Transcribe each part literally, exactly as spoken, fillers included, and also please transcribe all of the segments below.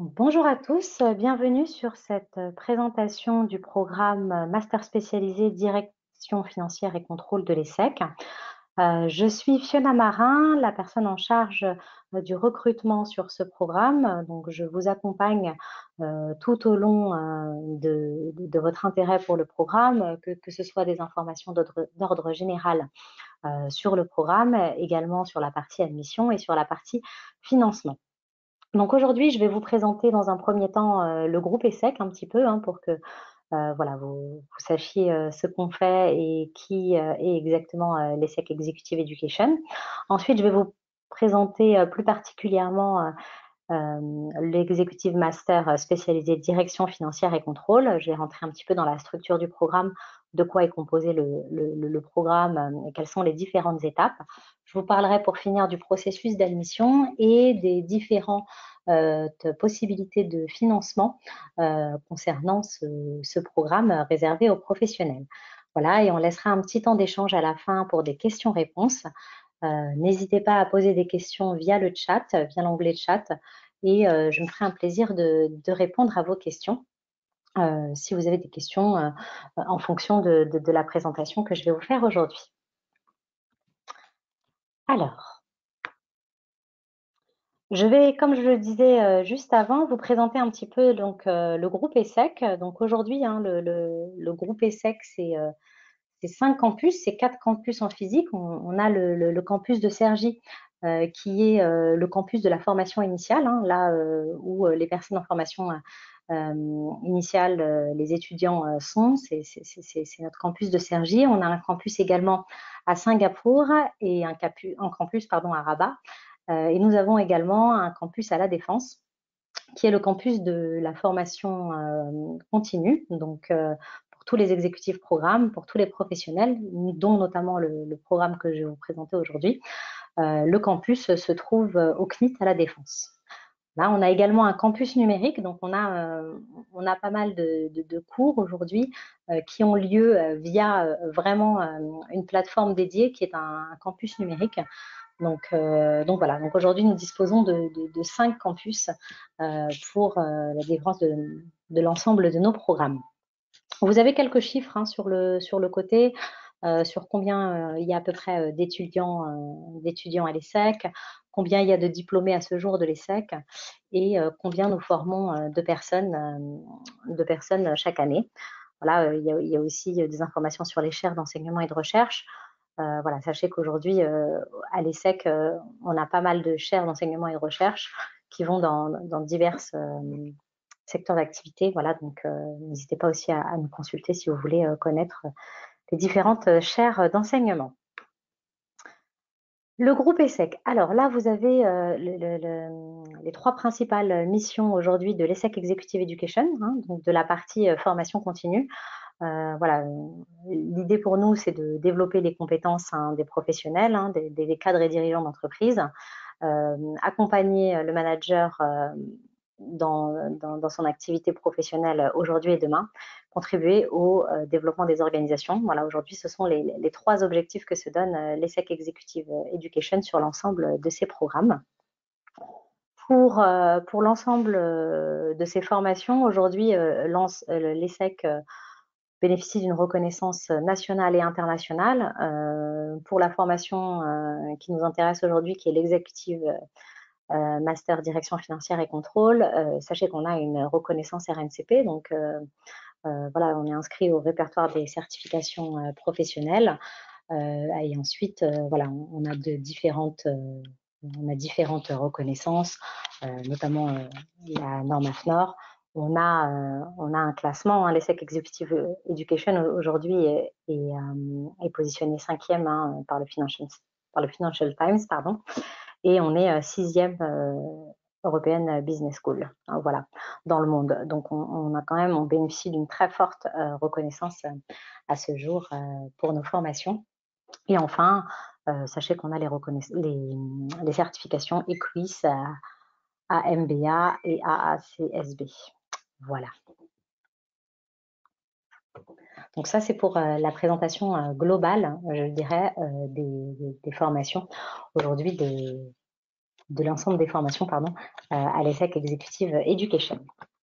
Bonjour à tous, euh, bienvenue sur cette euh, présentation du programme euh, Master spécialisé Direction financière et contrôle de l'E S S E C. Euh, je suis Fiona Marin, la personne en charge euh, du recrutement sur ce programme. Donc, je vous accompagne euh, tout au long euh, de, de votre intérêt pour le programme, que, que ce soit des informations d'ordre d'ordre général euh, sur le programme, également sur la partie admission et sur la partie financement. Donc aujourd'hui, je vais vous présenter dans un premier temps euh, le groupe E S S E C un petit peu hein, pour que euh, voilà, vous, vous sachiez euh, ce qu'on fait et qui euh, est exactement euh, l'E S S E C Executive Education. Ensuite, je vais vous présenter euh, plus particulièrement euh, euh, l'executive master spécialisé direction financière et contrôle. Je vais rentrer un petit peu dans la structure du programme, de quoi est composé le, le, le programme euh, et quelles sont les différentes étapes. Je vous parlerai pour finir du processus d'admission et des différentes euh, possibilités de financement euh, concernant ce, ce programme réservé aux professionnels. Voilà, et on laissera un petit temps d'échange à la fin pour des questions-réponses. Euh, N'hésitez pas à poser des questions via le chat, via l'onglet chat, et euh, je me ferai un plaisir de, de répondre à vos questions. Euh, si vous avez des questions euh, en fonction de, de, de la présentation que je vais vous faire aujourd'hui. Alors, je vais, comme je le disais euh, juste avant, vous présenter un petit peu donc, euh, le groupe E S S E C. Donc aujourd'hui, hein, le, le, le groupe E S S E C, c'est euh, c'est cinq campus, c'est quatre campus en physique. On, on a le, le, le campus de Cergy, euh, qui est euh, le campus de la formation initiale, hein, là euh, où euh, les personnes en formation euh, initiale, euh, les étudiants euh, sont. C'est notre campus de Cergy. On a un campus également à Singapour et un, campus, un campus pardon, à Rabat. Euh, et nous avons également un campus à La Défense, qui est le campus de la formation euh, continue, donc euh, pour tous les exécutifs programmes, pour tous les professionnels, dont notamment le, le programme que je vais vous présenter aujourd'hui. Euh, le campus se trouve au C N I T à La Défense. Là, on a également un campus numérique, donc on a, euh, on a pas mal de, de, de cours aujourd'hui euh, qui ont lieu euh, via euh, vraiment euh, une plateforme dédiée qui est un, un campus numérique. Donc, euh, donc voilà, donc aujourd'hui nous disposons de, de, de cinq campus euh, pour euh, la délivrance de, de l'ensemble de nos programmes. Vous avez quelques chiffres hein, sur, le, sur le côté, euh, sur combien euh, il y a à peu près euh, d'étudiants euh, d'étudiants à l'E S S E C, combien il y a de diplômés à ce jour de l'E S S E C et euh, combien nous formons euh, de, personnes, euh, de personnes chaque année. Voilà, euh, il, y a, il y a aussi des informations sur les chaires d'enseignement et de recherche. Euh, voilà, sachez qu'aujourd'hui, euh, à l'E S S E C, euh, on a pas mal de chaires d'enseignement et de recherche qui vont dans, dans diverses euh, secteurs d'activité. Voilà, donc euh, n'hésitez pas aussi à, à nous consulter si vous voulez euh, connaître les différentes chaires d'enseignement. Le groupe E S S E C. Alors là, vous avez euh, le, le, le, les trois principales missions aujourd'hui de l'E S S S E C Executive Education, hein, donc de la partie euh, formation continue. Euh, voilà, l'idée pour nous, c'est de développer les compétences hein, des professionnels, hein, des, des, cadres et dirigeants d'entreprise, euh, accompagner le manager euh, dans, dans, dans, son activité professionnelle aujourd'hui et demain, contribuer au euh, développement des organisations. Voilà, aujourd'hui, ce sont les, les, trois objectifs que se donne euh, l'E S S E C Executive Education sur l'ensemble de ces programmes. Pour, euh, pour l'ensemble euh, de ces formations, aujourd'hui, euh, l'E S S E C euh, bénéficie d'une reconnaissance nationale et internationale. Euh, pour la formation euh, qui nous intéresse aujourd'hui, qui est l'exécutive euh, Master Direction financière et contrôle, euh, sachez qu'on a une reconnaissance R N C P, donc euh, euh, voilà, on est inscrit au répertoire des certifications euh, professionnelles. Euh, et ensuite, euh, voilà, on, on a de différentes, euh, on a différentes reconnaissances, euh, notamment euh, la norme A F N O R. On a, euh, on a un classement, hein, l'E S S S E C Executive Education aujourd'hui est, est, euh, est positionné cinquième hein, par, le Financial, par le Financial Times, pardon, et on est euh, sixième euh, European Business School, hein, voilà, dans le monde. Donc on, on a quand même, on bénéficie d'une très forte euh, reconnaissance euh, à ce jour euh, pour nos formations. Et enfin, euh, sachez qu'on a les, les, les certifications E Q U I S, A M B A et A A C S B. Voilà. Donc ça, c'est pour euh, la présentation euh, globale, je dirais, euh, des, des, des formations aujourd'hui de, de l'ensemble des formations pardon, à l'ESSEC Executive Education.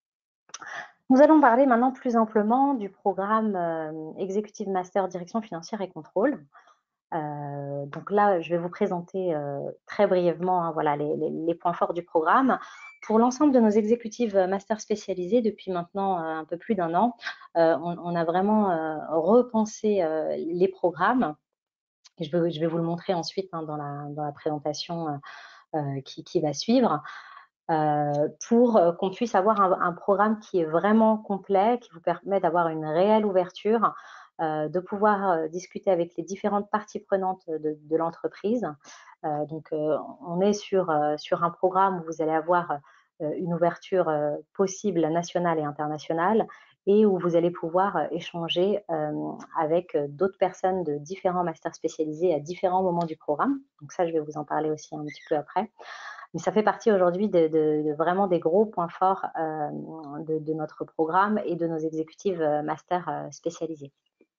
Nous allons parler maintenant plus amplement du programme euh, Executive Master Direction Financière et Contrôle. Euh, donc là, je vais vous présenter euh, très brièvement hein, voilà, les, les, les points forts du programme. Pour l'ensemble de nos exécutives master spécialisés, depuis maintenant euh, un peu plus d'un an, euh, on, on a vraiment euh, repensé euh, les programmes. Et je, vais, je vais vous le montrer ensuite hein, dans, la, dans la présentation euh, qui, qui va suivre. Euh, pour qu'on puisse avoir un, un programme qui est vraiment complet, qui vous permet d'avoir une réelle ouverture, euh, de pouvoir euh, discuter avec les différentes parties prenantes de, de l'entreprise. Euh, donc, euh, on est sur, euh, sur un programme où vous allez avoir euh, une ouverture euh, possible nationale et internationale et où vous allez pouvoir euh, échanger euh, avec d'autres personnes de différents masters spécialisés à différents moments du programme. Donc ça, je vais vous en parler aussi un petit peu après. Mais ça fait partie aujourd'hui de, de, de vraiment des gros points forts euh, de, de notre programme et de nos exécutives master euh, spécialisées.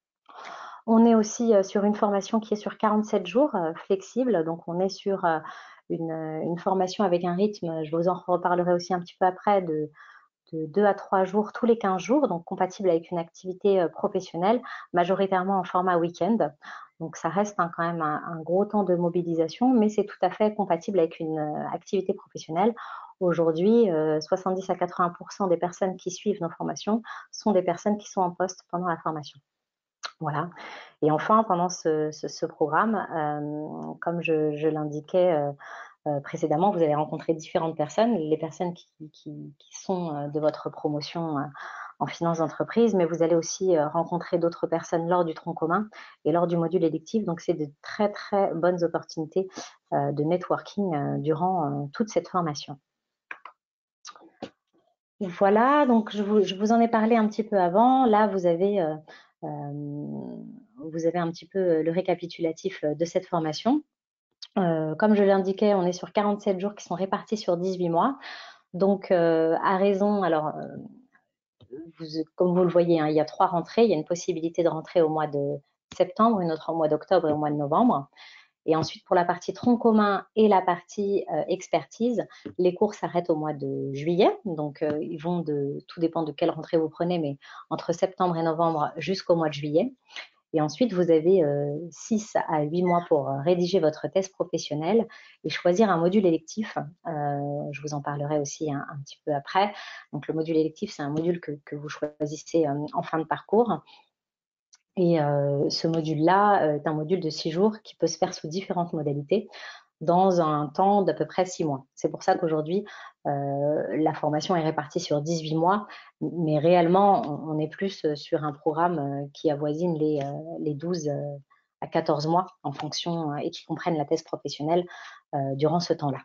On est aussi euh, sur une formation qui est sur quarante-sept jours, euh, flexible. Donc, on est sur euh, une, une formation avec un rythme, je vous en reparlerai aussi un petit peu après, de, de deux à trois jours tous les quinze jours, donc compatible avec une activité professionnelle, majoritairement en format week-end. Donc ça reste hein, quand même un, un gros temps de mobilisation, mais c'est tout à fait compatible avec une euh, activité professionnelle. Aujourd'hui, euh, soixante-dix à quatre-vingts pour cent des personnes qui suivent nos formations sont des personnes qui sont en poste pendant la formation. Voilà. Et enfin, pendant ce, ce, ce programme, euh, comme je, je l'indiquais euh, euh, précédemment, vous allez rencontrer différentes personnes, les personnes qui, qui, qui sont euh, de votre promotion euh, en finance d'entreprise, mais vous allez aussi euh, rencontrer d'autres personnes lors du tronc commun et lors du module électif. Donc, c'est de très, très bonnes opportunités euh, de networking euh, durant euh, toute cette formation. Voilà, donc je vous, je vous en ai parlé un petit peu avant. Là, vous avez, euh, euh, vous avez un petit peu le récapitulatif de cette formation. Euh, comme je l'indiquais, on est sur quarante-sept jours qui sont répartis sur dix-huit mois. Donc, euh, à raison, alors, euh, vous, comme vous le voyez, hein, il y a trois rentrées. Il y a une possibilité de rentrer au mois de septembre, une autre au mois d'octobre et au mois de novembre. Et ensuite, pour la partie tronc commun et la partie euh, expertise, les cours s'arrêtent au mois de juillet. Donc, euh, ils vont de, tout dépend de quelle rentrée vous prenez, mais entre septembre et novembre jusqu'au mois de juillet. Et ensuite, vous avez euh, six à huit mois pour euh, rédiger votre thèse professionnelle et choisir un module électif. Euh, je vous en parlerai aussi un, un petit peu après. Donc, le module électif, c'est un module que, que vous choisissez euh, en fin de parcours. Et euh, ce module-là euh, est un module de six jours qui peut se faire sous différentes modalités dans un temps d'à peu près six mois. C'est pour ça qu'aujourd'hui, euh, la formation est répartie sur dix-huit mois, mais réellement, on, on est plus sur un programme euh, qui avoisine les, euh, les douze euh, à quatorze mois en fonction euh, et qui comprennent la thèse professionnelle euh, durant ce temps-là.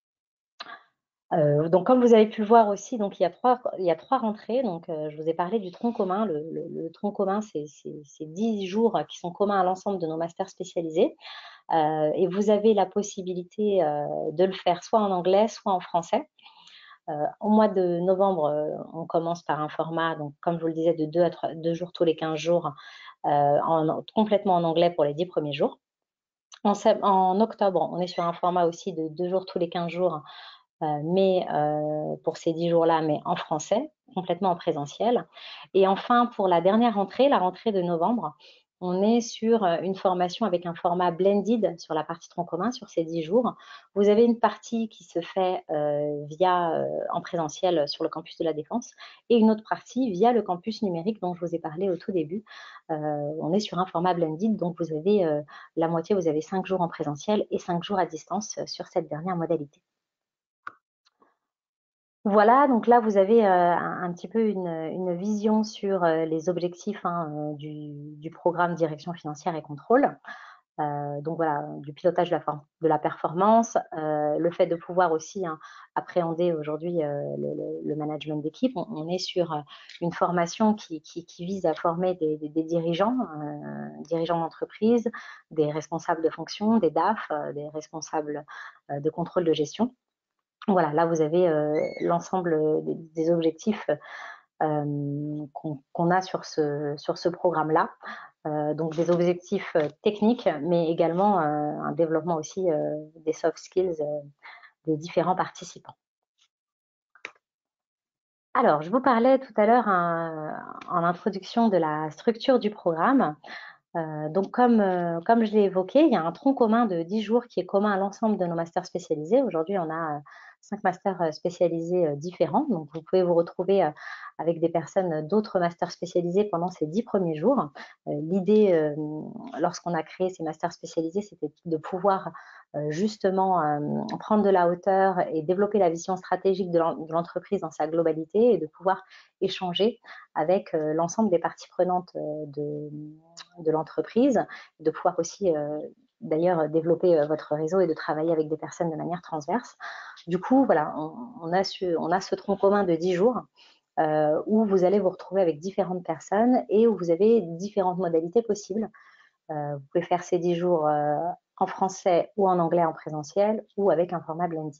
Euh, donc, comme vous avez pu le voir aussi, donc il y a trois, il y a trois rentrées. Donc, euh, je vous ai parlé du tronc commun. Le, le, le tronc commun, c'est dix jours qui sont communs à l'ensemble de nos masters spécialisés. Euh, et vous avez la possibilité euh, de le faire soit en anglais, soit en français. Euh, au mois de novembre, euh, on commence par un format, donc comme je vous le disais, de deux à trois, deux jours tous les quinze jours, euh, en, complètement en anglais pour les dix premiers jours. En, en octobre, on est sur un format aussi de deux jours tous les quinze jours, euh, mais euh, pour ces dix jours-là, mais en français, complètement en présentiel. Et enfin, pour la dernière rentrée, la rentrée de novembre, on est sur une formation avec un format blended sur la partie tronc commun sur ces dix jours. Vous avez une partie qui se fait euh, via euh, en présentiel sur le campus de la Défense et une autre partie via le campus numérique dont je vous ai parlé au tout début. Euh, on est sur un format blended, donc vous avez euh, la moitié, vous avez cinq jours en présentiel et cinq jours à distance sur cette dernière modalité. Voilà, donc là, vous avez euh, un, un petit peu une, une vision sur euh, les objectifs hein, euh, du, du programme Direction financière et contrôle. Euh, donc voilà, du pilotage de la, de la performance, euh, le fait de pouvoir aussi hein, appréhender aujourd'hui euh, le, le, management d'équipe. On, on est sur une formation qui, qui, qui vise à former des, des, des dirigeants, euh, dirigeants d'entreprise, des responsables de fonction, des D A F, euh, des responsables euh, de contrôle de gestion. Voilà, là, vous avez euh, l'ensemble des, des objectifs euh, qu'on qu'on a sur ce, sur ce programme-là. Euh, donc, des objectifs techniques, mais également euh, un développement aussi euh, des soft skills des différents participants. Alors, je vous parlais tout à l'heure en introduction de la structure du programme. Euh, donc, comme, euh, comme je l'ai évoqué, il y a un tronc commun de dix jours qui est commun à l'ensemble de nos masters spécialisés. Aujourd'hui, on a euh, cinq masters euh, spécialisés euh, différents. Donc, vous pouvez vous retrouver euh, avec des personnes d'autres masters spécialisés pendant ces dix premiers jours. Euh, L'idée, euh, lorsqu'on a créé ces masters spécialisés, c'était de pouvoir euh, justement euh, prendre de la hauteur et développer la vision stratégique de l'entreprise dans sa globalité et de pouvoir échanger avec euh, l'ensemble des parties prenantes euh, de, de l'entreprise, de pouvoir aussi euh, d'ailleurs développer euh, votre réseau et de travailler avec des personnes de manière transverse. Du coup, voilà, on, on, a, su, on a ce tronc commun de dix jours euh, où vous allez vous retrouver avec différentes personnes et où vous avez différentes modalités possibles. Euh, vous pouvez faire ces dix jours euh, en français ou en anglais en présentiel ou avec un format blended.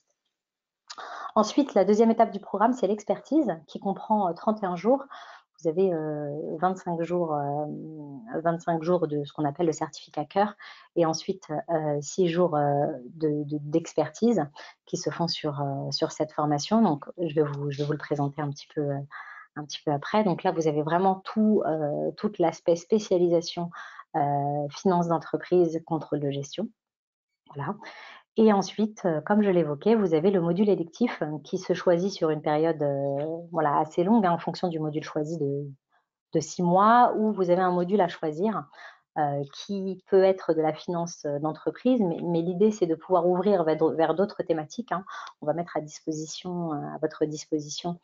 Ensuite, la deuxième étape du programme, c'est l'expertise qui comprend trente et un jours. Vous avez euh, vingt-cinq jours, euh, vingt-cinq jours de ce qu'on appelle le certificat cœur et ensuite euh, six jours euh, d'expertise de, de, qui se font sur, euh, sur cette formation. Donc, je vais, vous, je vais vous le présenter un petit peu, euh, un petit peu après. Donc là, vous avez vraiment tout, euh, tout l'aspect spécialisation, euh, finance d'entreprise, contrôle de gestion. Voilà. Et ensuite, comme je l'évoquais, vous avez le module électif qui se choisit sur une période euh, voilà, assez longue hein, en fonction du module choisi de, de six mois, où vous avez un module à choisir euh, qui peut être de la finance d'entreprise, mais, mais l'idée c'est de pouvoir ouvrir vers, vers d'autres thématiques. Hein. On va mettre à disposition, à votre disposition,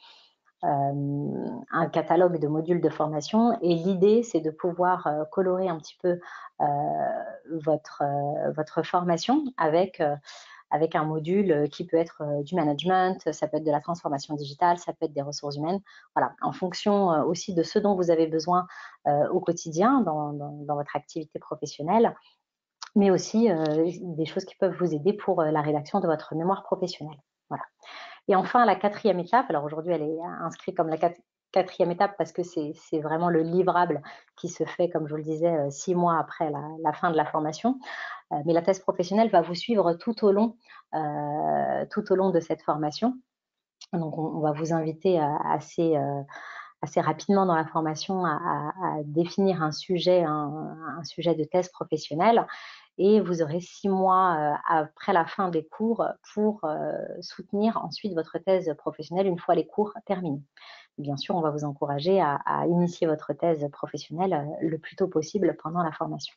euh, un catalogue de modules de formation et l'idée c'est de pouvoir euh, colorer un petit peu euh, votre, euh, votre formation avec euh, avec un module qui peut être du management, ça peut être de la transformation digitale, ça peut être des ressources humaines. Voilà, en fonction aussi de ce dont vous avez besoin euh, au quotidien dans, dans, dans, votre activité professionnelle, mais aussi euh, des choses qui peuvent vous aider pour la rédaction de votre mémoire professionnelle. Voilà. Et enfin, la quatrième étape, alors aujourd'hui elle est inscrite comme la quatrième étape parce que c'est vraiment le livrable qui se fait, comme je vous le disais, six mois après la, la fin de la formation. Mais la thèse professionnelle va vous suivre tout au long, euh, tout au long de cette formation. Donc, on, on va vous inviter à, assez, euh, assez rapidement dans la formation à, à, à définir un sujet, un, un, sujet de thèse professionnelle. Et vous aurez six mois euh, après la fin des cours pour euh, soutenir ensuite votre thèse professionnelle une fois les cours terminés. Bien sûr, on va vous encourager à, à initier votre thèse professionnelle le plus tôt possible pendant la formation.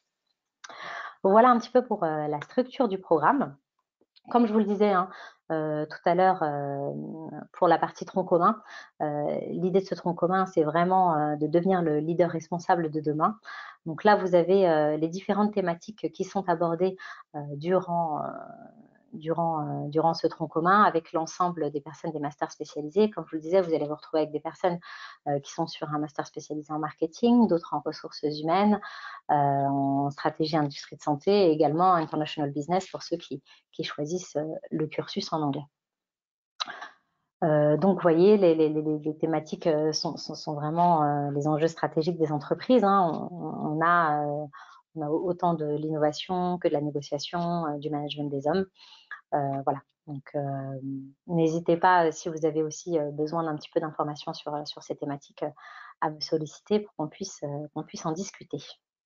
Voilà un petit peu pour euh, la structure du programme. Comme je vous le disais hein, euh, tout à l'heure euh, pour la partie tronc commun, euh, l'idée de ce tronc commun, c'est vraiment euh, de devenir le leader responsable de demain. Donc là, vous avez euh, les différentes thématiques qui sont abordées euh, durant, euh, durant, euh, durant ce tronc commun avec l'ensemble des personnes des masters spécialisés. Comme je vous le disais, vous allez vous retrouver avec des personnes euh, qui sont sur un master spécialisé en marketing, d'autres en ressources humaines, euh, en stratégie industrie de santé et également international business pour ceux qui, qui choisissent euh, le cursus en anglais. Euh, donc, vous voyez, les, les, les, les thématiques sont, sont, sont vraiment euh, les enjeux stratégiques des entreprises. Hein. On, on, a, euh, on a autant de l'innovation que de la négociation, euh, du management des hommes. Euh, voilà. Donc, euh, n'hésitez pas, si vous avez aussi euh, besoin d'un petit peu d'informations sur, sur ces thématiques, euh, à me solliciter pour qu'on puisse, euh, qu'on puisse en discuter.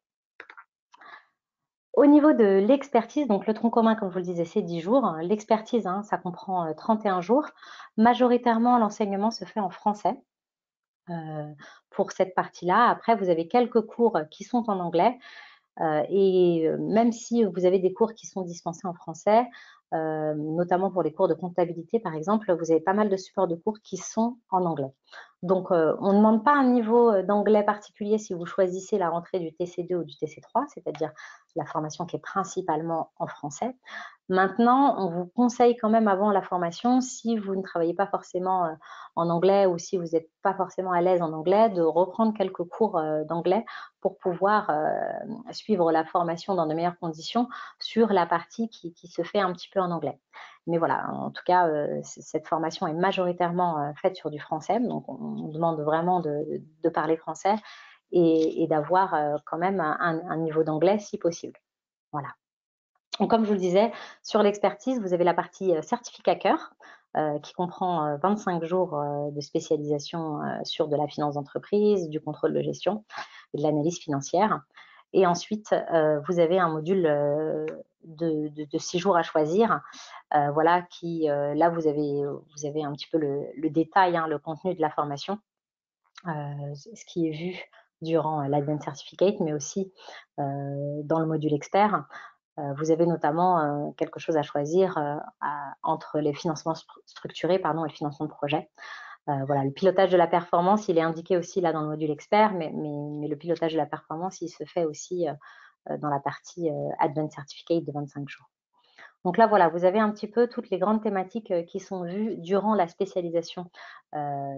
Au niveau de l'expertise, donc le tronc commun, comme je vous le disais, c'est dix jours. L'expertise, hein, ça comprend trente et un jours. Majoritairement, l'enseignement se fait en français euh, pour cette partie-là. Après, vous avez quelques cours qui sont en anglais. Euh, et même si vous avez des cours qui sont dispensés en français, euh, notamment pour les cours de comptabilité, par exemple, vous avez pas mal de supports de cours qui sont en anglais. Donc, euh, on ne demande pas un niveau d'anglais particulier si vous choisissez la rentrée du T C deux ou du T C trois, c'est-à-dire la formation qui est principalement en français. Maintenant, on vous conseille quand même avant la formation, si vous ne travaillez pas forcément euh, en anglais ou si vous n'êtes pas forcément à l'aise en anglais, de reprendre quelques cours euh, d'anglais pour pouvoir euh, suivre la formation dans de meilleures conditions sur la partie qui, qui se fait un petit peu en anglais. Mais voilà, en tout cas, euh, cette formation est majoritairement euh, faite sur du français, donc on, on demande vraiment de, de parler français et, et d'avoir euh, quand même un, un niveau d'anglais si possible. Voilà. Donc, comme je vous le disais, sur l'expertise, vous avez la partie euh, certificat cœur, euh, qui comprend euh, vingt-cinq jours euh, de spécialisation euh, sur de la finance d'entreprise, du contrôle de gestion et de l'analyse financière. Et ensuite, euh, vous avez un module euh, de, de, de six jours à choisir. Euh, voilà, qui euh, là, vous avez, vous avez un petit peu le, le détail, hein, le contenu de la formation, euh, ce qui est vu durant l'Advanced Certificate, mais aussi euh, dans le module expert. Euh, vous avez notamment euh, quelque chose à choisir euh, à, entre les financements structurés pardon, et le financement de projet. Euh, voilà, le pilotage de la performance, il est indiqué aussi là dans le module expert, mais, mais, mais le pilotage de la performance, il se fait aussi euh, dans la partie euh, Advanced Certificate de vingt-cinq jours. Donc là, voilà, vous avez un petit peu toutes les grandes thématiques euh, qui sont vues durant la spécialisation euh,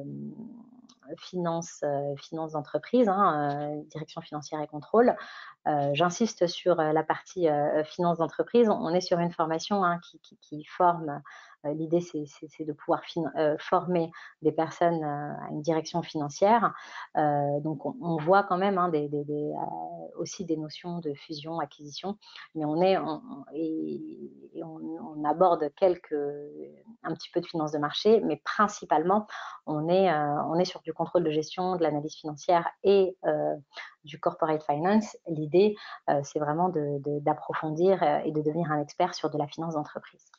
finance, euh, finance d'entreprise, hein, euh, direction financière et contrôle. Euh, J'insiste sur euh, la partie euh, finance d'entreprise. On est sur une formation hein, qui, qui, qui forme. Euh, L'idée, c'est de pouvoir euh, former des personnes euh, à une direction financière. Euh, donc, on, on voit quand même hein, des, des, des, euh, aussi des notions de fusion, acquisition, mais on est on, et, et on, on aborde quelques un petit peu de finance de marché, mais principalement on est euh, on est sur du contrôle de gestion, de l'analyse financière et euh, du corporate finance. L'idée, euh, c'est vraiment d'approfondir euh, et de devenir un expert sur de la finance d'entreprise.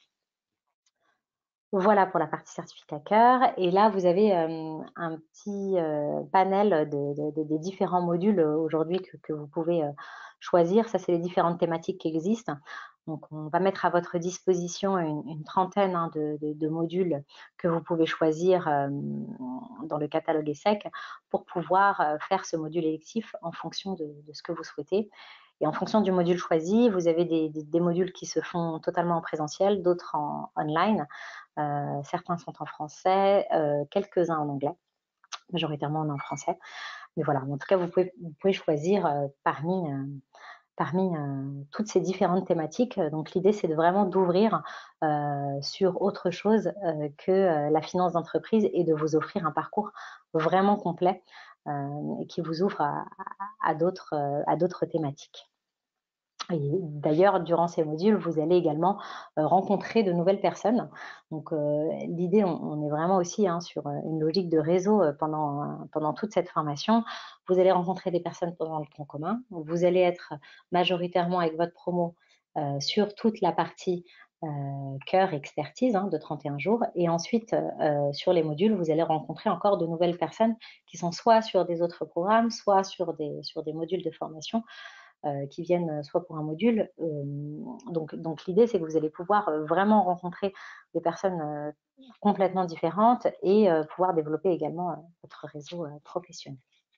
Voilà pour la partie certificat cœur. Et là, vous avez euh, un petit euh, panel de, de, de, des différents modules euh, aujourd'hui que, que vous pouvez euh, choisir. Ça, c'est les différentes thématiques qui existent. Donc, on va mettre à votre disposition une, une trentaine hein, de, de, de modules que vous pouvez choisir euh, dans le catalogue ESSEC pour pouvoir euh, faire ce module électif en fonction de, de ce que vous souhaitez. Et en fonction du module choisi, vous avez des, des, des modules qui se font totalement en présentiel, d'autres en online. Euh, certains sont en français, euh, quelques-uns en anglais, majoritairement en français. Mais voilà, en tout cas, vous pouvez, vous pouvez choisir euh, parmi, euh, parmi euh, toutes ces différentes thématiques. Donc, l'idée, c'est de vraiment d'ouvrir euh, sur autre chose euh, que euh, la finance d'entreprise et de vous offrir un parcours vraiment complet euh, et qui vous ouvre à, à, à d'autres thématiques. Et d'ailleurs, durant ces modules, vous allez également euh, rencontrer de nouvelles personnes. Donc, euh, l'idée, on, on est vraiment aussi hein, sur une logique de réseau euh, pendant, pendant toute cette formation. Vous allez rencontrer des personnes pendant le tronc commun. Vous allez être majoritairement avec votre promo euh, sur toute la partie euh, cœur expertise hein, de trente et un jours. Et ensuite, euh, sur les modules, vous allez rencontrer encore de nouvelles personnes qui sont soit sur des autres programmes, soit sur des, sur des modules de formation. Euh, qui viennent soit pour un module. Euh, donc, donc l'idée, c'est que vous allez pouvoir euh, vraiment rencontrer des personnes euh, complètement différentes et euh, pouvoir développer également euh, votre réseau euh, professionnel.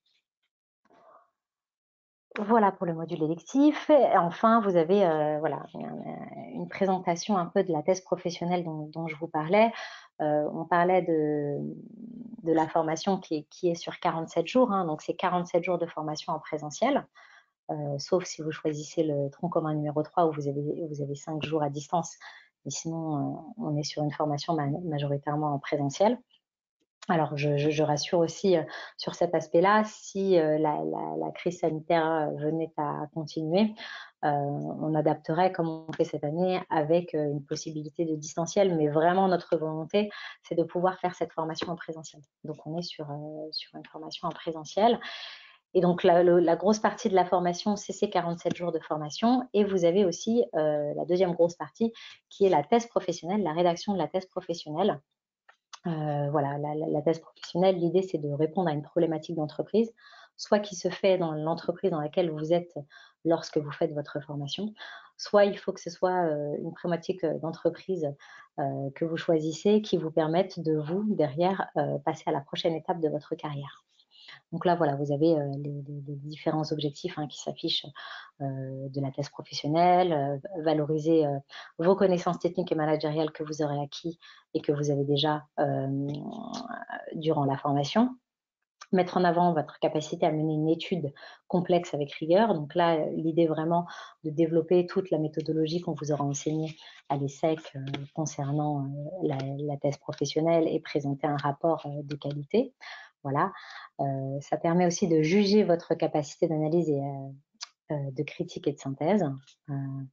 Voilà pour le module électif. Et enfin, vous avez euh, voilà, une, une présentation un peu de la thèse professionnelle dont, dont je vous parlais. Euh, on parlait de, de la formation qui est, qui est sur quarante-sept jours. Hein, donc, c'est quarante-sept jours de formation en présentiel. Euh, sauf si vous choisissez le tronc commun numéro trois où vous avez, vous avez cinq jours à distance. Mais sinon, euh, on est sur une formation ma majoritairement en présentiel. Alors, je, je, je rassure aussi euh, sur cet aspect-là, si euh, la, la, la crise sanitaire venait à continuer, euh, on adapterait comme on fait cette année avec euh, une possibilité de distanciel. Mais vraiment, notre volonté, c'est de pouvoir faire cette formation en présentiel. Donc, on est sur, euh, sur une formation en présentiel. Et donc, la, le, la grosse partie de la formation, c'est ces quarante-sept jours de formation. Et vous avez aussi euh, la deuxième grosse partie, qui est la thèse professionnelle, la rédaction de la thèse professionnelle. Euh, voilà, la, la, la thèse professionnelle, l'idée, c'est de répondre à une problématique d'entreprise, soit qui se fait dans l'entreprise dans laquelle vous êtes lorsque vous faites votre formation, soit il faut que ce soit euh, une problématique d'entreprise euh, que vous choisissez qui vous permette de vous, derrière, euh, passer à la prochaine étape de votre carrière. Donc là, voilà, vous avez euh, les, les, les différents objectifs hein, qui s'affichent euh, de la thèse professionnelle, euh, valoriser euh, vos connaissances techniques et managériales que vous aurez acquis et que vous avez déjà euh, durant la formation. Mettre en avant votre capacité à mener une étude complexe avec rigueur. Donc là, l'idée vraiment de développer toute la méthodologie qu'on vous aura enseignée à l'ESSEC euh, concernant euh, la, la thèse professionnelle et présenter un rapport euh, de qualité. Voilà. Euh, ça permet aussi de juger votre capacité d'analyse et euh, de critique et de synthèse. Euh,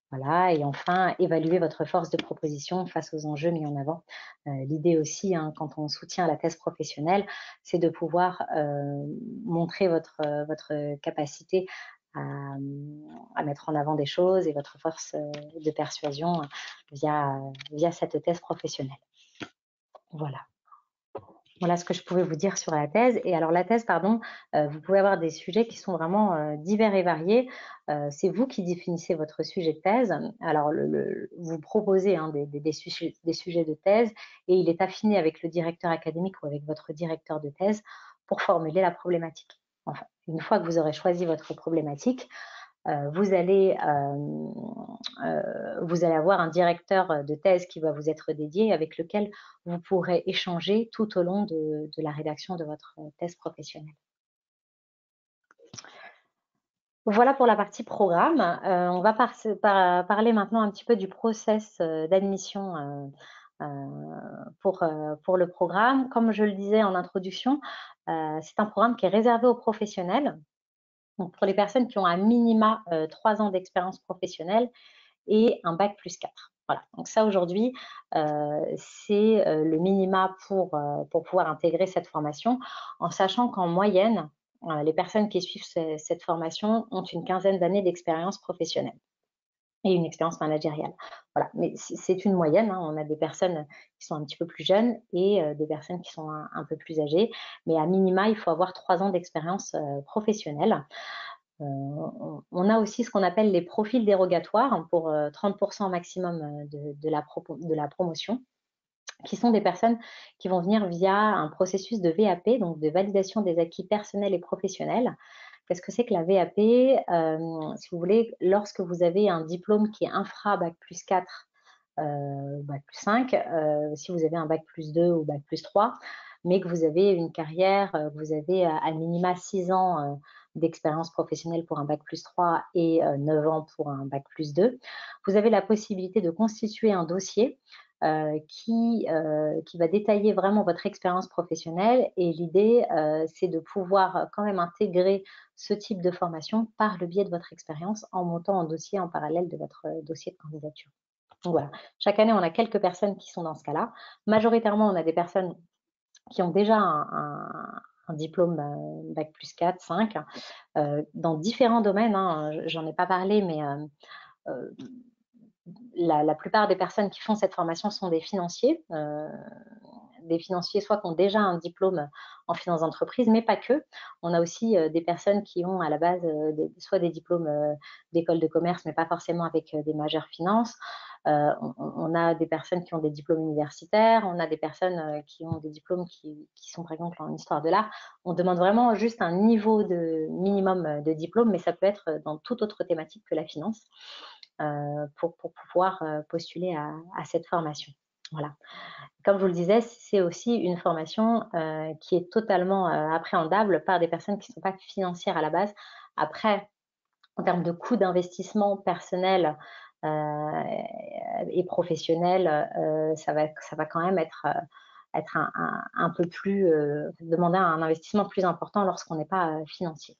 Voilà, et enfin, évaluer votre force de proposition face aux enjeux mis en avant. Euh, L'idée aussi, hein, quand on soutient la thèse professionnelle, c'est de pouvoir euh, montrer votre, euh, votre capacité à, à mettre en avant des choses et votre force euh, de persuasion via, via cette thèse professionnelle. Voilà. Voilà ce que je pouvais vous dire sur la thèse. Et alors la thèse, pardon, euh, vous pouvez avoir des sujets qui sont vraiment euh, divers et variés. Euh, c'est vous qui définissez votre sujet de thèse. Alors le, le, vous proposez hein, des, des, des, sujets, des sujets de thèse et il est affiné avec le directeur académique ou avec votre directeur de thèse pour formuler la problématique. Enfin, une fois que vous aurez choisi votre problématique, euh, vous allez, euh, euh, vous allez avoir un directeur de thèse qui va vous être dédié, avec lequel vous pourrez échanger tout au long de, de la rédaction de votre thèse professionnelle. Voilà pour la partie programme. Euh, on va par, par, parler maintenant un petit peu du process d'admission euh, euh, pour, euh, pour le programme. Comme je le disais en introduction, euh, c'est un programme qui est réservé aux professionnels. Donc pour les personnes qui ont un minima euh, trois ans d'expérience professionnelle et un bac plus quatre. Voilà, donc ça aujourd'hui, euh, c'est euh, le minima pour, euh, pour pouvoir intégrer cette formation, en sachant qu'en moyenne, euh, les personnes qui suivent ce, cette formation ont une quinzaine d'années d'expérience professionnelle et une expérience managériale. Voilà, mais c'est une moyenne, hein. On a des personnes qui sont un petit peu plus jeunes et euh, des personnes qui sont un, un peu plus âgées, mais à minima, il faut avoir trois ans d'expérience euh, professionnelle. Euh, on a aussi ce qu'on appelle les profils dérogatoires pour euh, trente pour cent maximum de, de, la de la promotion, qui sont des personnes qui vont venir via un processus de V A P, donc de validation des acquis personnels et professionnels. Qu'est-ce que c'est que la V A P? euh, Si vous voulez, lorsque vous avez un diplôme qui est infra bac plus quatre, euh, bac plus cinq, euh, si vous avez un bac plus deux ou bac plus trois, mais que vous avez une carrière, euh, vous avez à, à minima six ans euh, d'expérience professionnelle pour un bac plus trois et euh, neuf ans pour un bac plus deux, vous avez la possibilité de constituer un dossier euh, qui, euh, qui va détailler vraiment votre expérience professionnelle, et l'idée, euh, c'est de pouvoir quand même intégrer ce type de formation par le biais de votre expérience en montant un dossier en parallèle de votre dossier de candidature. Donc voilà, chaque année, on a quelques personnes qui sont dans ce cas-là. Majoritairement, on a des personnes qui ont déjà un, un, un diplôme euh, bac plus quatre, cinq, euh, dans différents domaines, hein. J'en ai pas parlé, mais euh, euh, la, la, plupart des personnes qui font cette formation sont des financiers, euh, des financiers soit qui ont déjà un diplôme en finance d'entreprise, mais pas que. On a aussi euh, des personnes qui ont à la base euh, des, soit des diplômes euh, d'école de commerce, mais pas forcément avec euh, des majeures finances. Euh, on, on, a des personnes qui ont des diplômes universitaires, on a des personnes euh, qui ont des diplômes qui, qui sont par exemple en histoire de l'art. On demande vraiment juste un niveau de minimum de diplôme, mais ça peut être dans toute autre thématique que la finance. Euh, pour, pour, pouvoir euh, postuler à, à, cette formation. Voilà. Comme je vous le disais, c'est aussi une formation euh, qui est totalement euh, appréhendable par des personnes qui ne sont pas financières à la base. Après, en termes de coût d'investissement personnel euh, et professionnel, euh, ça, va, ça va quand même être, euh, être un, un, un peu plus, euh, demander un investissement plus important lorsqu'on n'est pas euh, financier.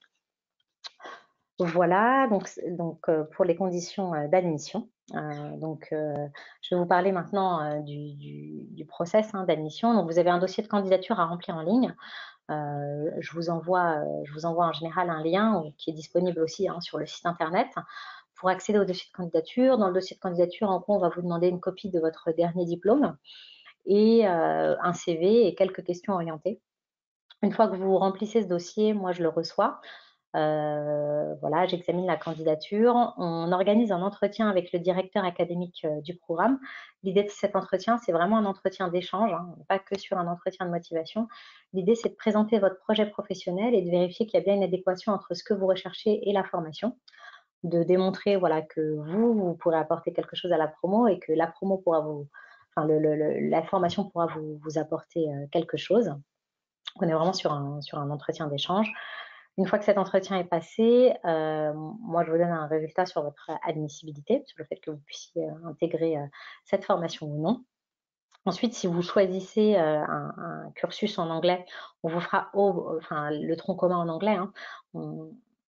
Voilà, donc, donc euh, pour les conditions euh, d'admission. Euh, donc, euh, je vais vous parler maintenant euh, du, du, du process hein, d'admission. Donc, vous avez un dossier de candidature à remplir en ligne. Euh, je vous envoie, euh, je vous envoie en général un lien qui est disponible aussi hein, sur le site internet pour accéder au dossier de candidature. Dans le dossier de candidature, en gros, on va vous demander une copie de votre dernier diplôme et euh, un C V et quelques questions orientées. Une fois que vous remplissez ce dossier, moi, je le reçois. Euh, voilà, j'examine la candidature. On organise un entretien avec le directeur académique euh, du programme. L'idée de cet entretien, c'est vraiment un entretien d'échange, hein, pas que sur un entretien de motivation. L'idée, c'est de présenter votre projet professionnel et de vérifier qu'il y a bien une adéquation entre ce que vous recherchez et la formation, de démontrer voilà, que vous, vous pourrez apporter quelque chose à la promo et que la promo pourra vous, enfin, le, le, la formation pourra vous, vous apporter euh, quelque chose. On est vraiment sur un, sur un entretien d'échange. Une fois que cet entretien est passé, euh, moi, je vous donne un résultat sur votre admissibilité, sur le fait que vous puissiez euh, intégrer euh, cette formation ou non. Ensuite, si vous choisissez euh, un, un cursus en anglais, on vous fera au, enfin, le tronc commun en anglais. Hein. On,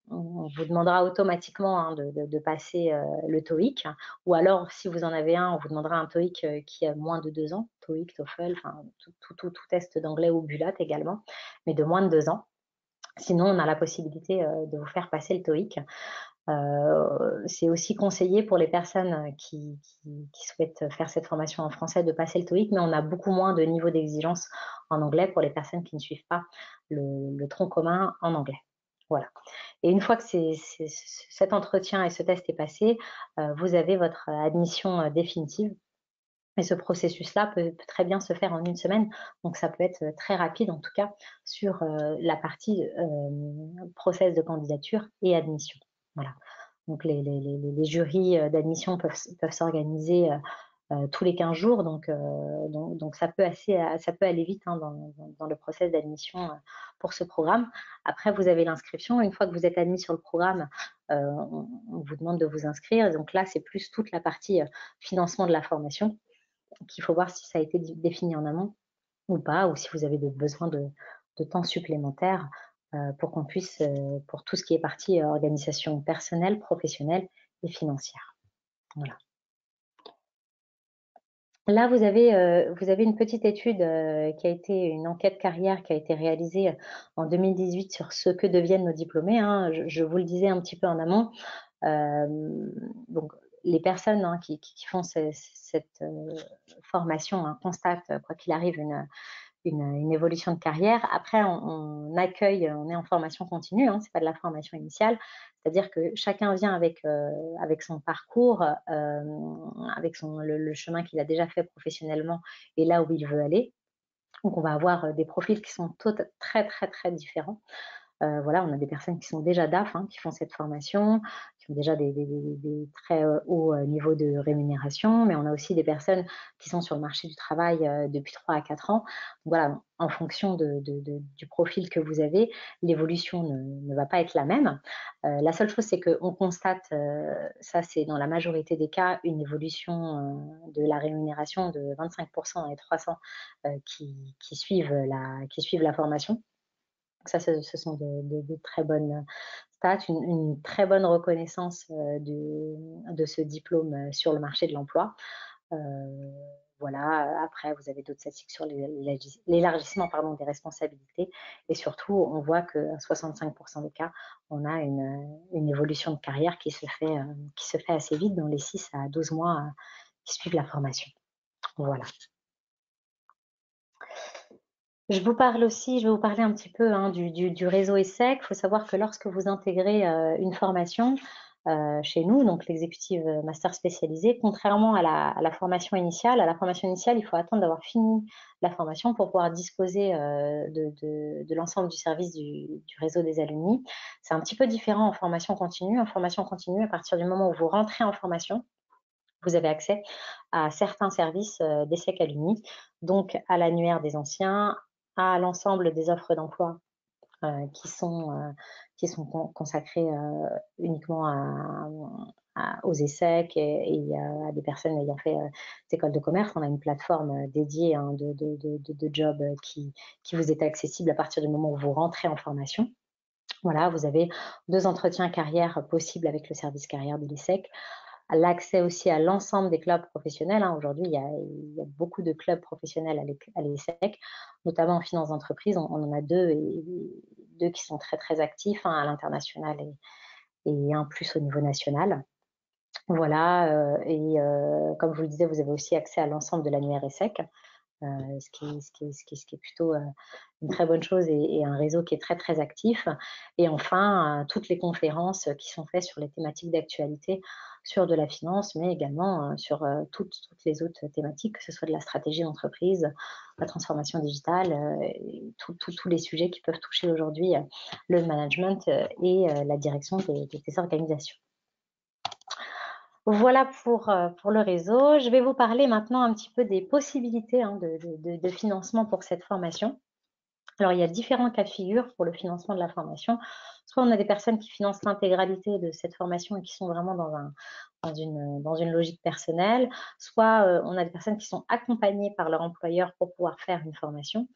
on vous demandera automatiquement hein, de, de, de, passer euh, le TOEIC, ou alors si vous en avez un, on vous demandera un TOEIC euh, qui a moins de deux ans, TOEIC, TOEFL, enfin tout, tout, tout, tout test d'anglais ou BULAT également, mais de moins de deux ans. Sinon, on a la possibilité euh, de vous faire passer le TOEIC. Euh, c'est aussi conseillé pour les personnes qui, qui, qui souhaitent faire cette formation en français de passer le TOEIC, mais on a beaucoup moins de niveau d'exigence en anglais pour les personnes qui ne suivent pas le, le tronc commun en anglais. Voilà. Et une fois que c'est, c'est, cet entretien et ce test est passé, euh, vous avez votre admission euh, définitive. Et ce processus-là peut, peut très bien se faire en une semaine. Donc, ça peut être très rapide, en tout cas, sur euh, la partie euh, process de candidature et admission. Voilà. Donc, les, les, les, les jurys d'admission peuvent, peuvent s'organiser euh, euh, tous les quinze jours. Donc, euh, donc, donc ça, peut assez, ça peut aller vite hein, dans, dans le process d'admission euh, pour ce programme. Après, vous avez l'inscription. Une fois que vous êtes admis sur le programme, euh, on, on vous demande de vous inscrire. Donc là, c'est plus toute la partie euh, financement de la formation qu'il faut voir si ça a été défini en amont ou pas, ou si vous avez besoin de, de temps supplémentaire euh, pour qu'on puisse, euh, pour tout ce qui est partie euh, organisation personnelle, professionnelle et financière. Voilà. Là, vous avez, euh, vous avez une petite étude euh, qui a été une enquête carrière qui a été réalisée en deux mille dix-huit sur ce que deviennent nos diplômés. Hein. Je, je vous le disais un petit peu en amont. Euh, donc, les personnes hein, qui, qui, font ce, cette euh, formation hein, constatent, quoi qu'il arrive, une, une, une, évolution de carrière. Après, on, on accueille, on est en formation continue, hein, c'est pas de la formation initiale, c'est-à-dire que chacun vient avec, euh, avec son parcours, euh, avec son, le, le chemin qu'il a déjà fait professionnellement et là où il veut aller. Donc, on va avoir des profils qui sont tout, très, très, très différents. Euh, voilà, on a des personnes qui sont déjà D A F, hein, qui font cette formation, qui ont déjà des, des, des, des très hauts niveaux de rémunération, mais on a aussi des personnes qui sont sur le marché du travail euh, depuis trois à quatre ans. Donc, voilà, en fonction de, de, de, du profil que vous avez, l'évolution ne, ne va pas être la même. Euh, la seule chose, c'est qu'on constate, euh, ça c'est dans la majorité des cas, une évolution euh, de la rémunération de vingt-cinq pour cent dans les trois cents euh, qui, qui, suivent la, qui suivent la formation. Ça, ce, ce sont de, de, de très bonnes stats, une, une très bonne reconnaissance euh, de, de ce diplôme sur le marché de l'emploi. Euh, voilà. Après, vous avez d'autres statistiques sur l'élargissement pardon, des responsabilités. Et surtout, on voit qu'à soixante-cinq pour cent des cas, on a une, une évolution de carrière qui se, fait, euh, qui se fait assez vite dans les six à douze mois euh, qui suivent la formation. Voilà. Je vous parle aussi, je vais vous parler un petit peu hein, du, du, du réseau ESSEC. Il faut savoir que lorsque vous intégrez euh, une formation euh, chez nous, donc l'exécutive master spécialisée, contrairement à la, à la formation initiale, à la formation initiale, il faut attendre d'avoir fini la formation pour pouvoir disposer euh, de, de, de l'ensemble du service du, du réseau des alumni. C'est un petit peu différent en formation continue. En formation continue, à partir du moment où vous rentrez en formation, vous avez accès à certains services euh, d'ESSEC Alumni, donc à l'annuaire des anciens, à l'ensemble des offres d'emploi euh, qui sont, euh, qui sont con consacrées euh, uniquement à, à, aux ESSEC et, et à des personnes ayant fait euh, des écoles de commerce. On a une plateforme dédiée hein, de, de, de, de job qui, qui vous est accessible à partir du moment où vous rentrez en formation. Voilà, vous avez deux entretiens carrière possibles avec le service carrière de l'ESSEC. L'accès aussi à l'ensemble des clubs professionnels. Hein. Aujourd'hui, il, il y a beaucoup de clubs professionnels à l'ESSEC, notamment en finance d'entreprise. On, on en a deux, et, deux qui sont très, très actifs, un hein, à l'international et, et un plus au niveau national. Voilà, euh, et euh, comme je vous le disais, vous avez aussi accès à l'ensemble de l'annuaire ESSEC, euh, ce, qui, ce, qui, ce, qui, ce qui est plutôt euh, une très bonne chose et, et un réseau qui est très, très actif. Et enfin, euh, toutes les conférences qui sont faites sur les thématiques d'actualité sur de la finance, mais également euh, sur euh, toutes, toutes les autres thématiques, que ce soit de la stratégie d'entreprise, la transformation digitale, euh, tous les sujets qui peuvent toucher aujourd'hui euh, le management euh, et euh, la direction des, des organisations. Voilà pour, euh, pour le réseau. Je vais vous parler maintenant un petit peu des possibilités hein, de, de, de financement pour cette formation. Alors, il y a différents cas de figure pour le financement de la formation. Soit on a des personnes qui financent l'intégralité de cette formation et qui sont vraiment dans, un, dans, une, dans une logique personnelle. Soit euh, on a des personnes qui sont accompagnées par leur employeur pour pouvoir faire une formation.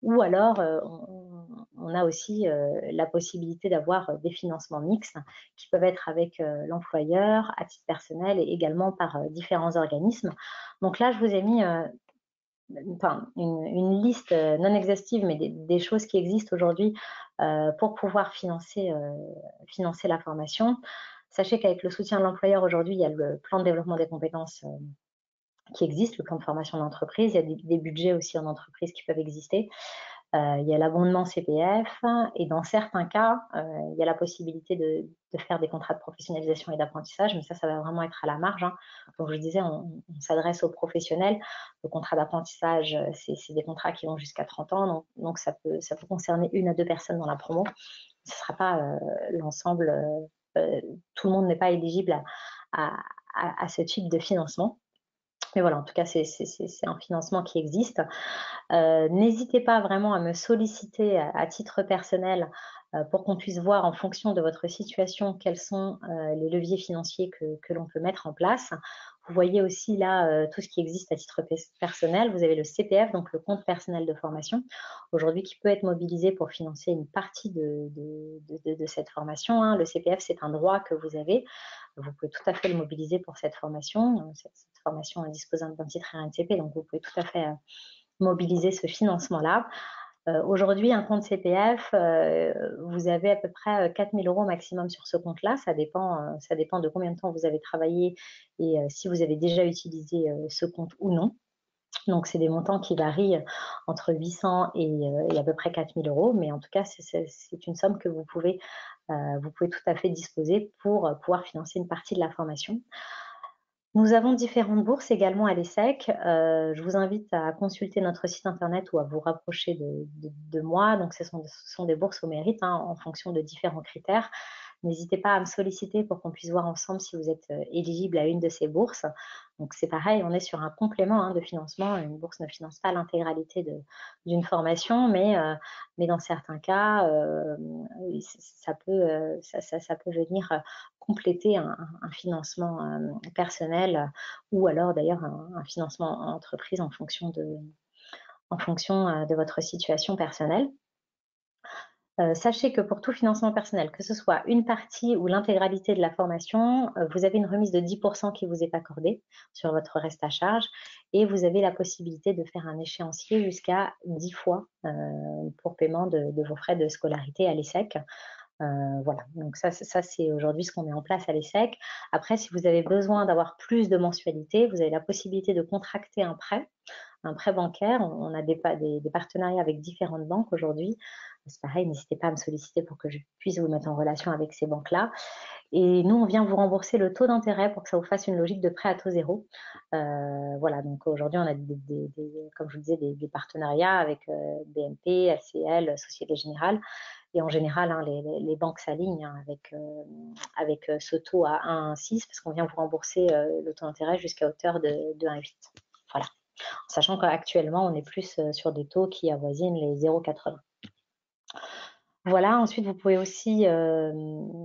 ou alors euh, on, on a aussi euh, la possibilité d'avoir des financements mixtes qui peuvent être avec euh, l'employeur, à titre personnel et également par euh, différents organismes. Donc là, je vous ai mis euh, enfin, une, une liste euh, non exhaustive, mais des, des choses qui existent aujourd'hui euh, pour pouvoir financer, euh, financer la formation. Sachez qu'avec le soutien de l'employeur, aujourd'hui, il y a le plan de développement des compétences euh, qui existe, le plan de formation d'entreprise. Il y a des, des budgets aussi en entreprise qui peuvent exister. Euh, il y a l'abondement C P F et dans certains cas, euh, il y a la possibilité de, de faire des contrats de professionnalisation et d'apprentissage, mais ça, ça va vraiment être à la marge. Hein. Donc, je disais, on, on s'adresse aux professionnels. Le contrat d'apprentissage, c'est des contrats qui vont jusqu'à trente ans, donc, donc ça, peut, ça peut concerner une à deux personnes dans la promo. Ce ne sera pas euh, l'ensemble, euh, tout le monde n'est pas éligible à, à, à, à ce type de financement. Mais voilà, en tout cas, c'est un financement qui existe. Euh, N'hésitez pas vraiment à me solliciter à, à titre personnel euh, pour qu'on puisse voir en fonction de votre situation quels sont euh, les leviers financiers que, que l'on peut mettre en place. Vous voyez aussi là euh, tout ce qui existe à titre personnel. Vous avez le C P F, donc le compte personnel de formation, aujourd'hui qui peut être mobilisé pour financer une partie de, de, de, de cette formation. Hein. Le C P F, c'est un droit que vous avez. Vous pouvez tout à fait le mobiliser pour cette formation. Cette, cette formation dispose d'un titre R N C P, donc vous pouvez tout à fait euh, mobiliser ce financement-là. Euh, Aujourd'hui, un compte C P F, euh, vous avez à peu près quatre mille euros maximum sur ce compte-là. Ça dépend, euh, ça dépend de combien de temps vous avez travaillé et euh, si vous avez déjà utilisé euh, ce compte ou non. Donc, c'est des montants qui varient entre huit cents et, euh, et à peu près quatre mille euros. Mais en tout cas, c'est une somme que vous pouvez, euh, vous pouvez tout à fait disposer pour euh, pouvoir financer une partie de la formation. Nous avons différentes bourses également à l'ESSEC. Euh, je vous invite à consulter notre site internet ou à vous rapprocher de, de, de moi. Donc, ce sont, ce sont des bourses au mérite hein, en fonction de différents critères. N'hésitez pas à me solliciter pour qu'on puisse voir ensemble si vous êtes éligible à une de ces bourses. Donc, c'est pareil, on est sur un complément hein, de financement. Une bourse ne finance pas l'intégralité d'une formation, mais, euh, mais dans certains cas, euh, ça, peut, euh, ça, ça, ça peut venir compléter un, un financement euh, personnel ou alors d'ailleurs un, un financement en entreprise en fonction de, en fonction, euh, de votre situation personnelle. Euh, sachez que pour tout financement personnel, que ce soit une partie ou l'intégralité de la formation, euh, vous avez une remise de dix pour cent qui vous est accordée sur votre reste à charge et vous avez la possibilité de faire un échéancier jusqu'à dix fois euh, pour paiement de, de vos frais de scolarité à l'ESSEC. Euh, voilà, donc ça, ça c'est aujourd'hui ce qu'on met en place à l'ESSEC. Après, si vous avez besoin d'avoir plus de mensualités, vous avez la possibilité de contracter un prêt, un prêt bancaire. On a des, des, des partenariats avec différentes banques aujourd'hui. C'est pareil, n'hésitez pas à me solliciter pour que je puisse vous mettre en relation avec ces banques-là. Et nous, on vient vous rembourser le taux d'intérêt pour que ça vous fasse une logique de prêt à taux zéro. Euh, voilà, donc aujourd'hui, on a, des, des, des, comme je vous disais, des, des partenariats avec euh, B N P, L C L, Société Générale. Et en général, hein, les, les, les banques s'alignent hein, avec, euh, avec euh, ce taux à un virgule six parce qu'on vient vous rembourser euh, le taux d'intérêt jusqu'à hauteur de, de un virgule huit. Voilà. En sachant qu'actuellement, on est plus euh, sur des taux qui avoisinent les zéro virgule quatre-vingts. Voilà, ensuite, vous pouvez aussi euh,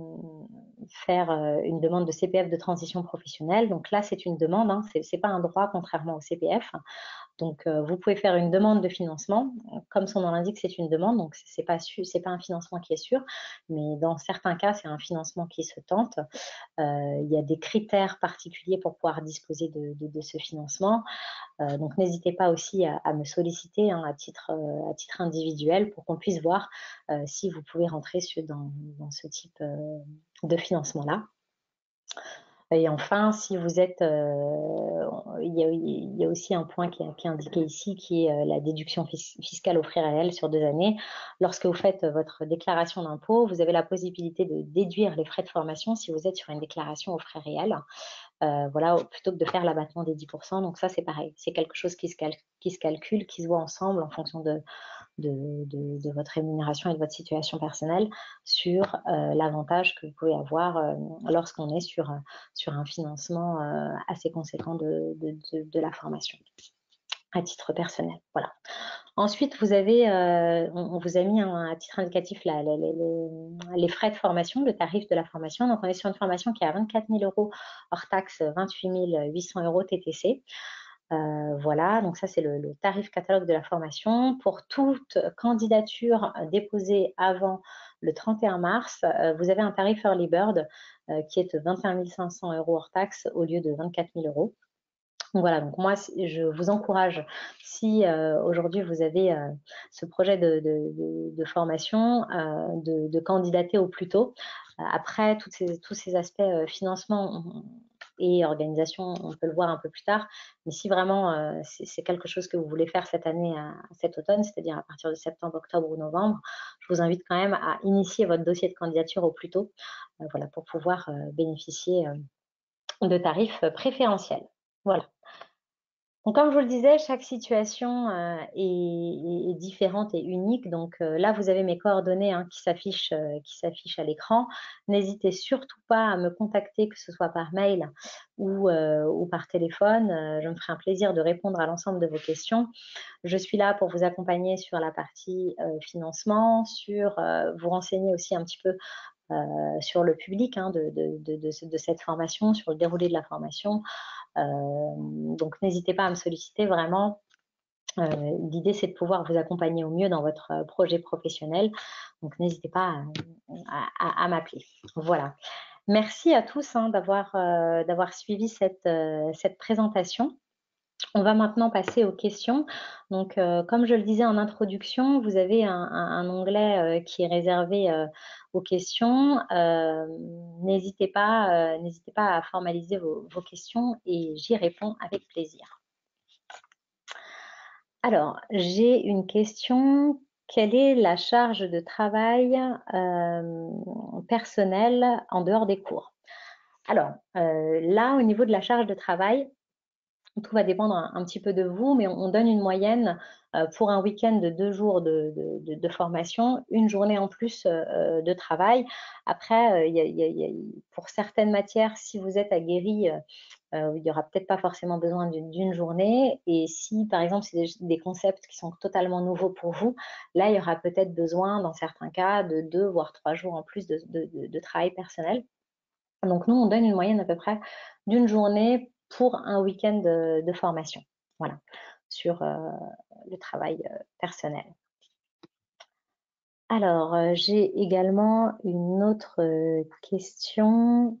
faire euh, une demande de C P F de transition professionnelle. Donc là, c'est une demande, hein, ce n'est pas un droit contrairement au C P F. Donc, euh, vous pouvez faire une demande de financement. Comme son nom l'indique, c'est une demande, donc ce n'est pas, pas un financement qui est sûr, mais dans certains cas, c'est un financement qui se tente. Euh, il y a des critères particuliers pour pouvoir disposer de, de, de ce financement. Euh, donc, n'hésitez pas aussi à, à me solliciter hein, à, titre, euh, à titre individuel pour qu'on puisse voir euh, si vous pouvez rentrer sur, dans, dans ce type euh, de financement-là. Et enfin, si vous êtes, euh, il, y a, il y a aussi un point qui est, qui est indiqué ici, qui est euh, la déduction fis fiscale aux frais réels sur deux années. Lorsque vous faites votre déclaration d'impôt, vous avez la possibilité de déduire les frais de formation si vous êtes sur une déclaration aux frais réels. Euh, voilà, plutôt que de faire l'abattement des dix pour cent. Donc ça, c'est pareil. C'est quelque chose qui se, cal qui se calcule, qui se voit ensemble en fonction de, de, de, de votre rémunération et de votre situation personnelle sur euh, l'avantage que vous pouvez avoir euh, lorsqu'on est sur, sur un financement euh, assez conséquent de, de, de, de la formation à titre personnel. Voilà. Ensuite, vous avez, euh, on, on vous a mis un, à titre indicatif là, les, les, les frais de formation, le tarif de la formation. Donc, on est sur une formation qui est à vingt-quatre mille euros hors taxe, vingt-huit mille huit cents euros T T C. Euh, voilà, donc ça c'est le, le tarif catalogue de la formation. Pour toute candidature déposée avant le trente et un mars, euh, vous avez un tarif Early Bird euh, qui est de vingt et un mille cinq cents euros hors taxe au lieu de vingt-quatre mille euros. Donc voilà, donc moi je vous encourage, si euh, aujourd'hui vous avez euh, ce projet de, de, de, de formation, euh, de, de candidater au plus tôt. Euh, après, toutes ces, tous ces aspects euh, financement et organisation, on peut le voir un peu plus tard. Mais si vraiment euh, c'est quelque chose que vous voulez faire cette année, à, cet automne, c'est-à-dire à partir de septembre, octobre ou novembre, je vous invite quand même à initier votre dossier de candidature au plus tôt, euh, voilà, pour pouvoir euh, bénéficier euh, de tarifs préférentiels. Voilà. Donc, comme je vous le disais, chaque situation euh, est, est différente et unique. Donc euh, là, vous avez mes coordonnées hein, qui s'affichent euh, qui s'affichent à l'écran. N'hésitez surtout pas à me contacter, que ce soit par mail ou, euh, ou par téléphone. Euh, je me ferai un plaisir de répondre à l'ensemble de vos questions. Je suis là pour vous accompagner sur la partie euh, financement, sur euh, vous renseigner aussi un petit peu euh, sur le public hein, de, de, de, de, de cette formation, sur le déroulé de la formation. Euh, donc, n'hésitez pas à me solliciter vraiment. Euh, L'idée, c'est de pouvoir vous accompagner au mieux dans votre projet professionnel. Donc, n'hésitez pas à, à, à m'appeler. Voilà. Merci à tous hein, d'avoir euh, d'avoir suivi cette, euh, cette présentation. On va maintenant passer aux questions. Donc, euh, comme je le disais en introduction, vous avez un, un, un onglet euh, qui est réservé euh, aux questions. Euh, n'hésitez pas, euh, n'hésitez pas à formaliser vos, vos questions et j'y réponds avec plaisir. Alors, j'ai une question. Quelle est la charge de travail euh, personnelle en dehors des cours? Alors, euh, là, au niveau de la charge de travail, tout va dépendre un, un petit peu de vous, mais on, on donne une moyenne euh, pour un week-end de deux jours de, de, de, de formation, une journée en plus euh, de travail. Après, euh, y a, y a, y a, pour certaines matières, si vous êtes aguerri, euh, euh, il n'y aura peut-être pas forcément besoin d'une journée. Et si, par exemple, c'est des, des concepts qui sont totalement nouveaux pour vous, là, il y aura peut-être besoin, dans certains cas, de deux voire trois jours en plus de, de, de, de travail personnel. Donc, nous, on donne une moyenne à peu près d'une journée pour un week-end de, de formation, voilà, sur euh, le travail euh, personnel. Alors, euh, j'ai également une autre euh, question.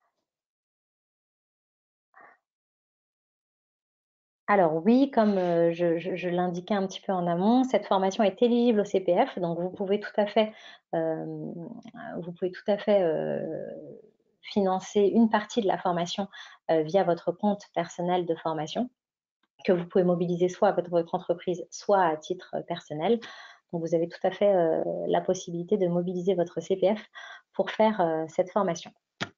Alors oui, comme euh, je, je, je l'indiquais un petit peu en amont, cette formation est éligible au C P F, donc vous pouvez tout à fait, euh, vous pouvez tout à fait euh, financer une partie de la formation euh, via votre compte personnel de formation, que vous pouvez mobiliser soit à votre entreprise, soit à titre personnel. Donc, vous avez tout à fait euh, la possibilité de mobiliser votre C P F pour faire euh, cette formation.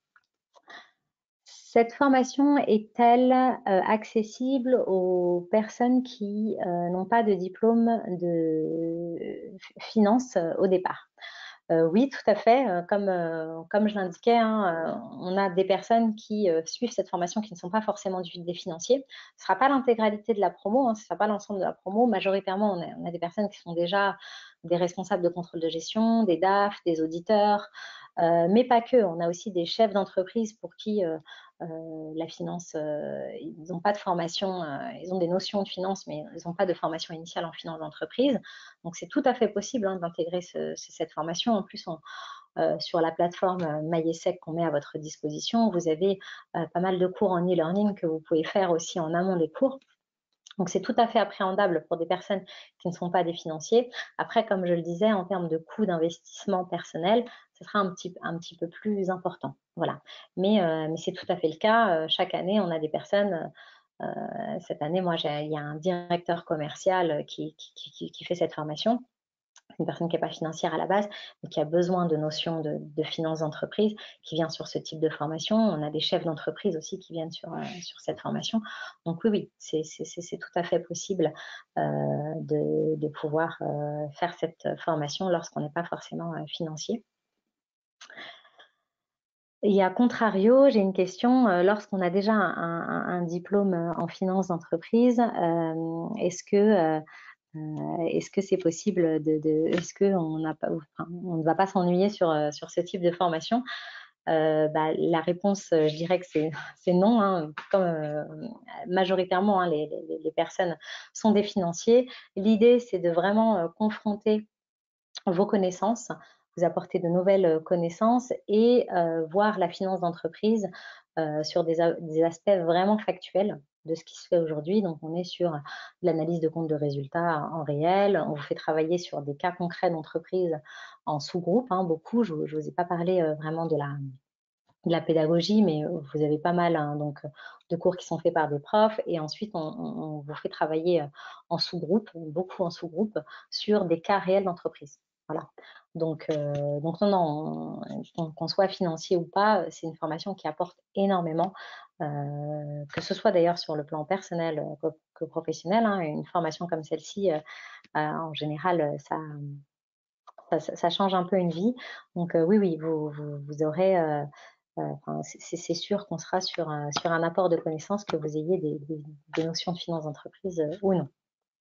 Cette formation est-elle euh, accessible aux personnes qui euh, n'ont pas de diplôme de finance euh, au départ? Euh, oui, tout à fait. Euh, comme, euh, comme je l'indiquais, hein, euh, on a des personnes qui euh, suivent cette formation qui ne sont pas forcément du, des financiers. Ce ne sera pas l'intégralité de la promo, hein, ce ne sera pas l'ensemble de la promo. Majoritairement, on a, on a des personnes qui sont déjà des responsables de contrôle de gestion, des D A F, des auditeurs, euh, mais pas que. On a aussi des chefs d'entreprise pour qui euh, euh, la finance, euh, ils n'ont pas de formation, euh, ils ont des notions de finance, mais ils n'ont pas de formation initiale en finance d'entreprise. Donc, c'est tout à fait possible hein, d'intégrer ce, cette formation. En plus, on, euh, sur la plateforme MyESSEC qu'on met à votre disposition, vous avez euh, pas mal de cours en e-learning que vous pouvez faire aussi en amont des cours. Donc, c'est tout à fait appréhendable pour des personnes qui ne sont pas des financiers. Après, comme je le disais, en termes de coût d'investissement personnel, ce sera un petit, un petit peu plus important. Voilà. Mais, euh, mais c'est tout à fait le cas. Euh, chaque année, on a des personnes. Euh, cette année, moi, il y a un directeur commercial qui, qui, qui, qui fait cette formation. Une personne qui n'est pas financière à la base, mais qui a besoin de notions de, de finances d'entreprise, qui vient sur ce type de formation. On a des chefs d'entreprise aussi qui viennent sur, euh, sur cette formation. Donc oui, oui, c'est tout à fait possible euh, de, de pouvoir euh, faire cette formation lorsqu'on n'est pas forcément euh, financier. Et à contrario, j'ai une question, euh, lorsqu'on a déjà un, un, un diplôme en finance d'entreprise, euh, est-ce que euh, Euh, est-ce que c'est possible de, de est-ce qu'on n'a pas, enfin, on ne va pas s'ennuyer sur, sur ce type de formation? euh, bah, la réponse, je dirais que c'est non, hein, comme euh, majoritairement hein, les, les, les personnes sont des financiers. L'idée, c'est de vraiment euh, confronter vos connaissances, vous apporter de nouvelles connaissances et euh, voir la finance d'entreprise euh, sur des, des aspects vraiment factuels de ce qui se fait aujourd'hui. Donc, on est sur l'analyse de compte de résultats en réel. On vous fait travailler sur des cas concrets d'entreprise en sous-groupe, hein, beaucoup. Je ne vous ai pas parlé euh, vraiment de la, de la pédagogie, mais vous avez pas mal hein, donc, de cours qui sont faits par des profs. Et ensuite, on, on, on vous fait travailler en sous-groupe, beaucoup en sous-groupe, sur des cas réels d'entreprise. Voilà. Donc, euh, donc non, non, qu'on soit financier ou pas, c'est une formation qui apporte énormément, euh, que ce soit d'ailleurs sur le plan personnel que, que professionnel. Hein, une formation comme celle-ci, euh, euh, en général, ça, ça, ça, change un peu une vie. Donc euh, oui, oui, vous, vous, vous aurez... Euh, euh, enfin, c'est sûr qu'on sera sur un, sur un apport de connaissances, que vous ayez des, des, des notions de finance d'entreprise euh, ou non.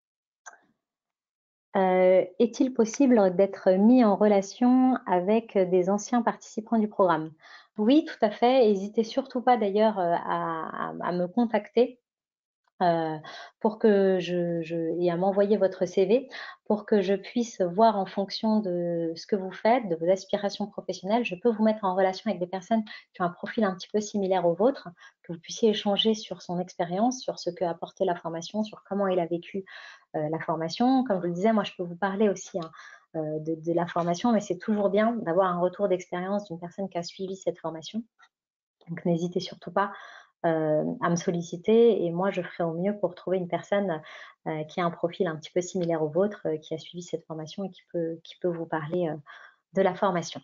Euh, Est-il possible d'être mis en relation avec des anciens participants du programme? Oui, tout à fait. N'hésitez surtout pas d'ailleurs à, à, à me contacter. Euh, pour que je, je et à m'envoyer votre C V pour que je puisse voir en fonction de ce que vous faites, de vos aspirations professionnelles. Je peux vous mettre en relation avec des personnes qui ont un profil un petit peu similaire au vôtre, que vous puissiez échanger sur son expérience, sur ce qu'a apporté la formation, sur comment il a vécu euh, la formation. Comme je le disais, moi je peux vous parler aussi hein, euh, de, de la formation, mais c'est toujours bien d'avoir un retour d'expérience d'une personne qui a suivi cette formation. Donc n'hésitez surtout pas euh, à me solliciter et moi je ferai au mieux pour trouver une personne euh, qui a un profil un petit peu similaire au vôtre, euh, qui a suivi cette formation et qui peut, qui peut vous parler euh, de la formation.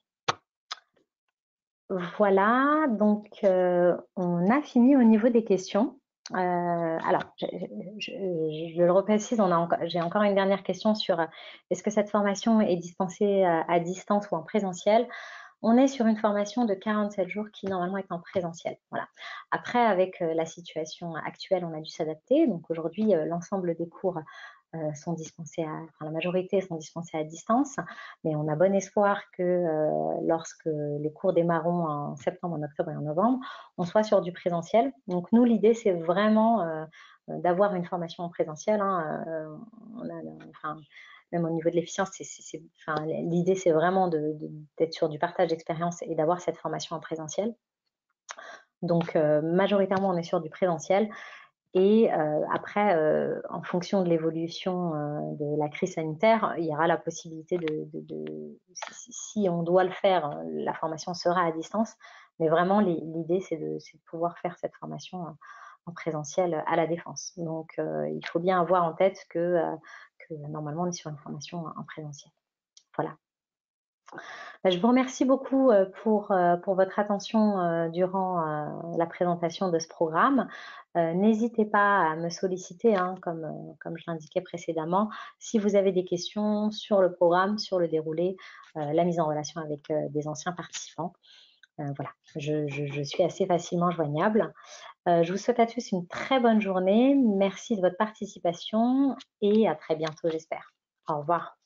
Voilà, donc euh, on a fini au niveau des questions. Euh, alors, je, je, je, je le reprécise, j'ai encore une dernière question sur euh, est-ce que cette formation est dispensée à, à distance ou en présentiel? On est sur une formation de quarante-sept jours qui normalement est en présentiel. Voilà. Après, avec euh, la situation actuelle, on a dû s'adapter. Donc aujourd'hui, euh, l'ensemble des cours euh, sont dispensés, à, enfin la majorité sont dispensés à distance, mais on a bon espoir que euh, lorsque les cours démarreront en septembre, en octobre et en novembre, on soit sur du présentiel. Donc nous, l'idée, c'est vraiment euh, d'avoir une formation en présentiel. Hein. Euh, on a, enfin, même au niveau de l'efficience, enfin, l'idée, c'est vraiment d'être de, de, sur du partage d'expérience et d'avoir cette formation en présentiel. Donc, euh, majoritairement, on est sur du présentiel. Et euh, après, euh, en fonction de l'évolution euh, de la crise sanitaire, il y aura la possibilité de, de, de si, si on doit le faire, la formation sera à distance. Mais vraiment, l'idée, c'est de, de pouvoir faire cette formation en présentiel à la Défense. Donc, euh, il faut bien avoir en tête que, euh, que normalement, on est sur une formation en présentiel. Voilà. Je vous remercie beaucoup pour, pour votre attention durant la présentation de ce programme. N'hésitez pas à me solliciter, hein, comme, comme je l'indiquais précédemment, si vous avez des questions sur le programme, sur le déroulé, la mise en relation avec des anciens participants. Voilà, je, je, je suis assez facilement joignable. Je vous souhaite à tous une très bonne journée. Merci de votre participation et à très bientôt, j'espère. Au revoir.